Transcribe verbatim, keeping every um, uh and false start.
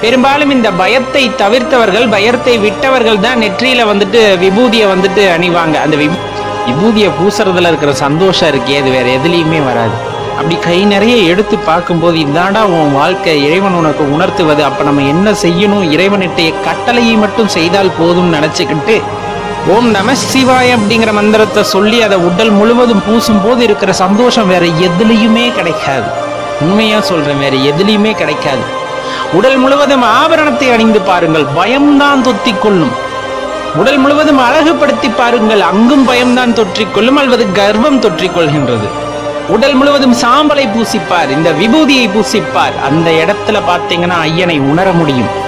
பெரும்பாலும் இந்த பயத்தை தவிர்த்தவர்கள், பயத்தை விட்டவர்கள் தான் நெற்றியில வந்துட்டு விபூதியை வந்துட்டு அணிவாங்க. அந்த விபூதியை பூசுறதுல இருக்கிற சந்தோஷம் இருக்கே, அது வேற எதுலையுமே வராது. அப்படி கை நிறைய எடுத்து பார்க்கும்போது இதாண்டா உன் வாழ்க்கை, இறைவன் உனக்கு உணர்த்துவது. அப்ப நம்ம என்ன செய்யணும், இறைவனிட்டைய கட்டளையை மட்டும் செய்தால் போதும் நினைச்சுக்கிட்டு ஓம் நம சிவாய அப்படிங்கிற மந்திரத்தை சொல்லி அதை உடல் முழுவதும் பூசும் போது இருக்கிற சந்தோஷம் வேற எதுலையுமே கிடைக்காது. உண்மையா சொல்றேன், வேற எதுலையுமே கிடைக்காது. உடல் முழுவதும் ஆபரணத்தை அணிந்து பாருங்கள், பயம்தான் தொத்திக்கொள்ளும். உடல் முழுவதும் அழகுபடுத்தி பாருங்கள், அங்கும் பயம்தான் தொற்றிக்கொள்ளும் அல்லது கர்வம் தொற்றிக்கொள்கின்றது. உடல் முழுவதும் சாம்பலை பூசிப்பார், இந்த விபூதியை பூசிப்பார், அந்த இடத்துல பார்த்தீங்கன்னா ஐயனை உணர முடியும்.